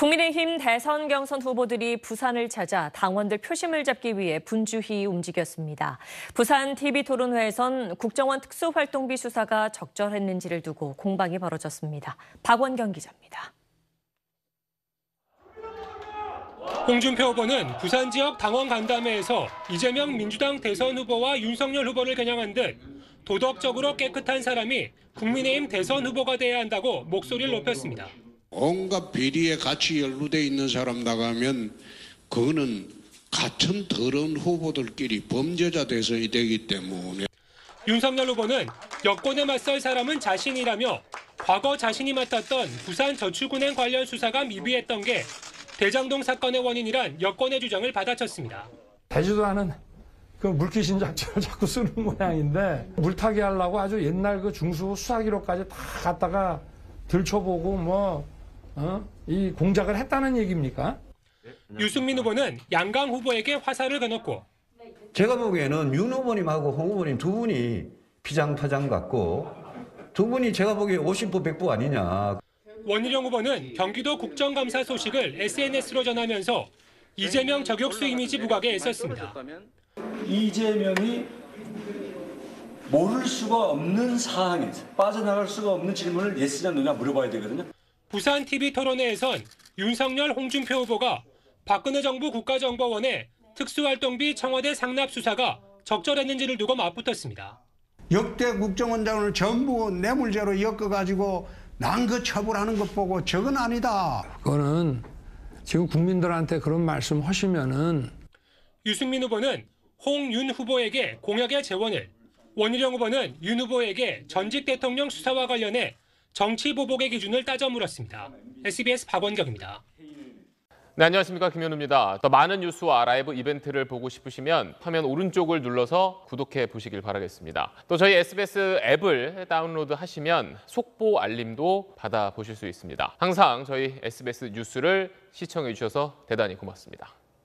국민의힘 대선 경선 후보들이 부산을 찾아 당원들 표심을 잡기 위해 분주히 움직였습니다. 부산 TV토론회에선 국정원 특수활동비 수사가 적절했는지를 두고 공방이 벌어졌습니다. 박원경 기자입니다. 홍준표 후보는 부산 지역 당원 간담회에서 이재명 민주당 대선 후보와 윤석열 후보를 겨냥한 듯 도덕적으로 깨끗한 사람이 국민의힘 대선 후보가 돼야 한다고 목소리를 높였습니다. 온갖 비리에 같이 연루돼 있는 사람 나가면 그거는 같은 더러운 후보들끼리 범죄자 대선이 되기 때문에. 윤석열 후보는 여권에 맞설 사람은 자신이라며 과거 자신이 맡았던 부산저축은행 관련 수사가 미비했던 게 대장동 사건의 원인이란 여권의 주장을 받아쳤습니다. 되지도 않은 그 물귀신 장치를 자꾸 쓰는 모양인데 물타기 하려고 아주 옛날 그 중수 수사 기록까지 다 갖다가 들춰보고 이 공작을 했다는 얘기입니까? 유승민 후보는 양강 후보에게 화살을 거눴고 제가 보기에는 윤 후보님하고 홍 후보님 두 분이 피장파장 같고 두 분이 제가 보기에 50부 100부 아니냐. 원희룡 후보는 경기도 국정감사 소식을 SNS로 전하면서 이재명 저격수 이미지 부각에 애썼습니다. 이재명이 모를 수가 없는 사항에서 빠져나갈 수가 없는 질문을 예스냐 노냐 물어봐야 되거든요. 부산 TV토론회에선 윤석열, 홍준표 후보가 박근혜 정부 국가정보원의 특수활동비 청와대 상납 수사가 적절했는지를 두고 맞붙었습니다. 역대 국정원장을 전부 뇌물죄로 엮어가지고 난그 처벌하는 것 보고 저건 아니다. 그거는 지금 국민들한테 그런 말씀 하시면은. 유승민 후보는 홍윤 후보에게 공약의 재원을, 원희룡 후보는 윤 후보에게 전직 대통령 수사와 관련해 정치 보복의 기준을 따져 물었습니다. SBS 박원경입니다. 네, 안녕하십니까. 김현우입니다. 더 많은 뉴스와 라이브 이벤트를 보고 싶으시면 화면 오른쪽을 눌러서 구독해 보시길 바라겠습니다. 또 저희 SBS 앱을 다운로드 하시면 속보 알림도 받아보실 수 있습니다. 항상 저희 SBS 뉴스를 시청해 주셔서 대단히 고맙습니다.